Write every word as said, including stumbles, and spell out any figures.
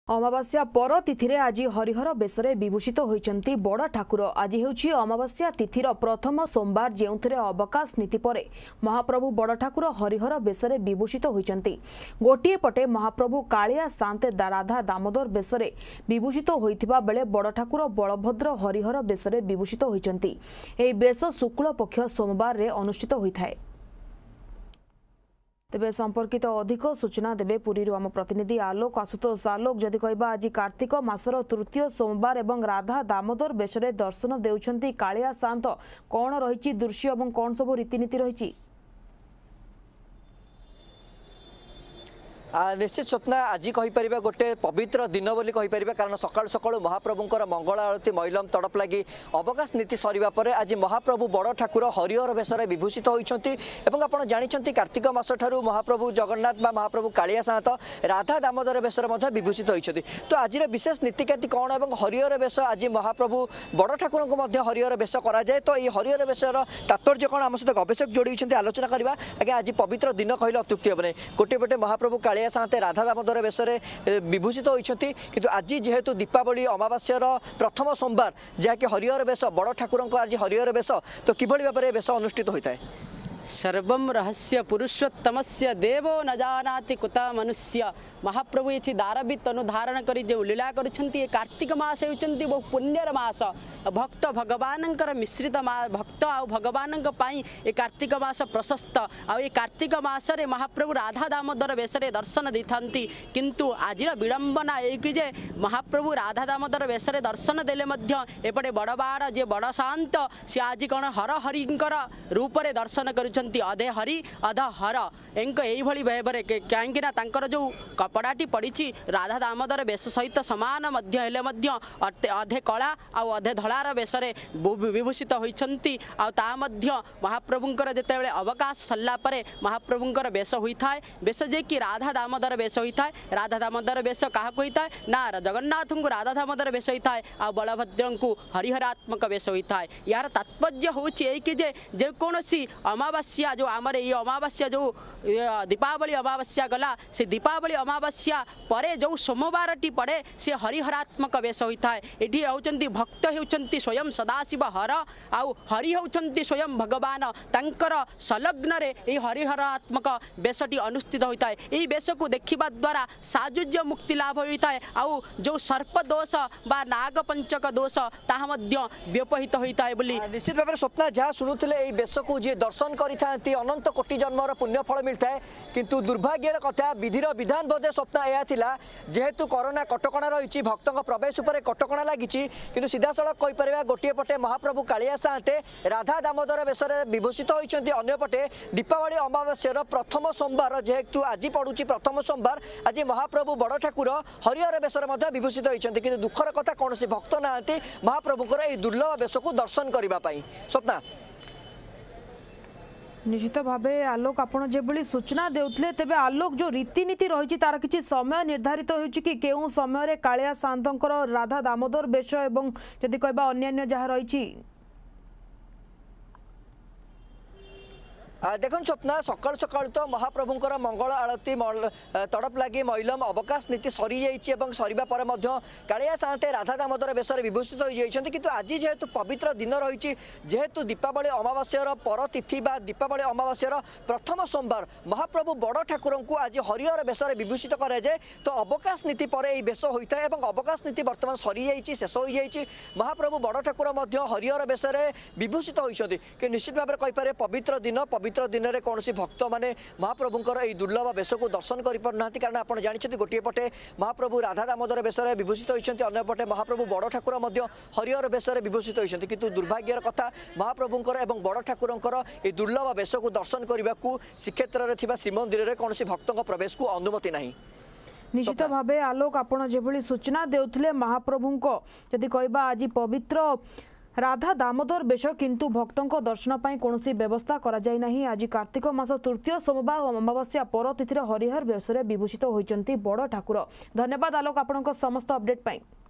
अमावास्या पर तिथि आज हरिहर बेशरे विभूषित होइचंती बड़ ठाकुर। आज हेउछि अमावास्या तिथिर प्रथम सोमवार जेउथिरे अवकाश नीति परे महाप्रभु बड़ ठाकुर हरिहर बेशरे विभूषित होइचंती। गोटिए पटे महाप्रभु कालिया सांते राधा दामोदर बेशरे विभूषित होइथिबा बेले बड़ ठाकुर बलभद्र हरिहर बेशरे विभूषित होइचंती। एही बेश शुक्ल पक्ष सोमवार रे अनुष्ठित होइथाय। तेबे संपर्कित अधिक सूचना देबे पुरी आम प्रतिनिधि आलोक आशुतोष। आलोक, जदि कहबा आज कार्तिक मासर तृतीय सोमवार एवं राधा दामोदर बेशरे दर्शन देउछंती कालिया सांत, कौन रही दृश्य और कौन सब रीतिनीति रही? निश्चित स्वप्ना आज कहीपर गोटे पवित्र दिन बोली कहीपर, कारण सकाल सकाल महाप्रभुंर मंगल आरती महिलम तड़प लगी अवकाश नीति सरिबा परे आज महाप्रभु बड़ ठाकुर हरिहर बेशरे विभूषित होइछंती। एवं आपण जानिछंती कार्तिक मास ठारू महाप्रभु जगन्नाथ बा महाप्रभु कालिया सांत राधा दामोदर बेशरे मध्य विभूषित होइछंती। तो आज विशेष नीतिकाती कौन एवं हरिहर बेश आज महाप्रभु बड़ ठाकुर को मध्य हरिहर बेश करा जाए, तो ये हरिहर बेशर तात्पर्य कौन आम सहित गवेषक जोड़ी आलोचना करवा। आगे आज पवित्र दिन कहले अत्युक्ति हेबनी। गोटे पटे महाप्रभु कालिया सांते राधा दामोदर बेशरे विभूषित होइछंती, किंतु आज जेहेतु दीपावली अमावास्यार प्रथम सोमवार जहाँकि हरिहर बेश बड़ ठाकुर आज हरिहर बेश, तो किभली भाव में बेश अनुष्ठित होता है? सर्वं रहस्य पुरुषोत्तमस्य देवो न जानाति कुता मनुष्य। महाप्रभु ये दारवित अनुधारण कर जो लीला करुछंती। कार्तिक मास होउछंती बहु पुण्यर मास, भक्त भगवान मिश्रित भक्त आ भगवान ये कार्तिक मास प्रशस्त। आ कार्तिक मसरे महाप्रभु राधा दामोदर बेशरे दर्शन दी था, किंतु आज विडंबना ये महाप्रभु राधा दामोदर बेशरे दर्शन देले मध्य एपटे बड़बाड़ जे बड़ शांत सी आज कौन हर हरिंकर रूप से दर्शन कर अधे हरि अध हर एंक यही भाव में कहीं जो कपड़ाटी पड़ी राधा दामोदर बेश सहित सामान अधे कला आउ अधे धलार बेशरे विभूषित होइछंती। आ महाप्रभुंकर जितेबाला अवकाश सरला परे महाप्रभुंकर बेश होता है, बेश जे कि राधा दामोदर बेश होता है। राधा दामोदर बेश क्या होता है ना जगन्नाथ को राधा दामोदर बेश होता है, आ बलभद्र को हरिहरात्मक बेश होता है। यार तात्पर्य हूँ कि जेकोसी अमावास्या जो आमर ये अमावास्या जो दीपावली अमावास्या गला से दीपावली अमावास्या परे जो सोमवार टी पड़े से हरिहरात्मक बेश होता है। ये होचंती भक्त होचंती स्वयं सदाशिव हर आउ हरि होचंती स्वयं भगवान तंकर संलग्न रे ये हरिहरात्मक बेशटी अनुष्ठित होता है। यही बेश को देखा द्वारा साजुज्य मुक्ति लाभ होता है। आउ जो सर्प दोष बा नाग पंचक दोष ताहा मध्य व्यपहित होता है बोली निश्चित भाव में स्वप्ना जहाँ शुणुले ये बेश को जी दर्शन करी अनंत कोटि जन्मर पुण्य फल मिलता है, किंतु दुर्भाग्यर कथा विधिर विधान बोधे स्वप्न यह थिला जेहेतु कोरोना कटकणा रही भक्तों प्रवेश उपर कटकणा लगी, किंतु सीधा सड़क कहीपर गोटे पटे महाप्रभु कालिया सांते राधा दामोदर बेशरे विभूषित होइछंती। अन्य पटे दीपावली अमावास्यार प्रथम सोमवार जेहेतु आज पड़ुछि प्रथम सोमवार आज महाप्रभु बड़ ठाकुर हरिहर बेशरे मध्य विभूषित होइछंती, किंतु दुखर कथा कौन भक्त नाहांती महाप्रभुकर यह दुर्लभ बेश को दर्शन करने पाई। स्वप्ना निश्चित भावे आलोक आपण जेभली सूचना देउतले, तेबे आलोक जो रीतिनीति रही तार किछि समय निर्धारित होछि कि केउ समय कालिया सांतंकर राधा दामोदर बेश एवं जदि कहबा अन्य जहाँ रही? देखो स्वप्ना सकाल सकाल तो महाप्रभुंर मंगल आरती तड़प लगी महिलम अवकाश नीति सरी जाइए सरिबा पर कालिया सांते राधा दामोदर बेशरे विभूषित हो जाइछंती। किंतु आज जेहेतु पवित्र दिन रही जेहेतु दीपावली अमावास्यार पर तिथि बा दीपावली अमावास्यार प्रथम सोमवार महाप्रभु बड़ ठाकुर को आज हरिहर बेशरे विभूषित कराए, तो अवकाश नीति पर यह बेश होता है। अवकाश नीति बर्तमान सरी जाइए शेष हो जाइए महाप्रभु बड़ ठाकुर हरिहर बेशरे विभूषित होइछंती कि निश्चित भाव में कहीपर पवित्र दिन पवित्र दिन में कौन भक्त मैंने महाप्रभुंर यह दुर्लभ बेश को दर्शन कर पारना, कारण आप जानते गोटे पटे महाप्रभु राधा दामोदर बेशरे विभूषित होइछंती, अन्य पटे महाप्रभु बड़ ठाकुर हरिहर बेशरे विभूषित होइछंती। किंतु दुर्भाग्यर कथा महाप्रभुंर एवं बड़ ठाकुरंकर यह दुर्लभ बेश को दर्शन करने को श्रीक्षेत्र में श्रीमंदिर में कौन भक्तों प्रवेश को अनुमति नहीं। निश्चित भावे आलोक आपण जेभली सूचना देउथले महाप्रभु को जदि कहबा आज पवित्र राधा दामोदर बेश, किंतु भक्तों दर्शन पाई कौनसी व्यवस्था करा जाय नाही। आज कार्तिक मास तृतीय सोमवार अमावास्या पर तिथि हरिहर बेशरे विभूषित होइचंती बड़ ठाकुर। धन्यवाद आलोक आपण समस्त अपडेट पाई।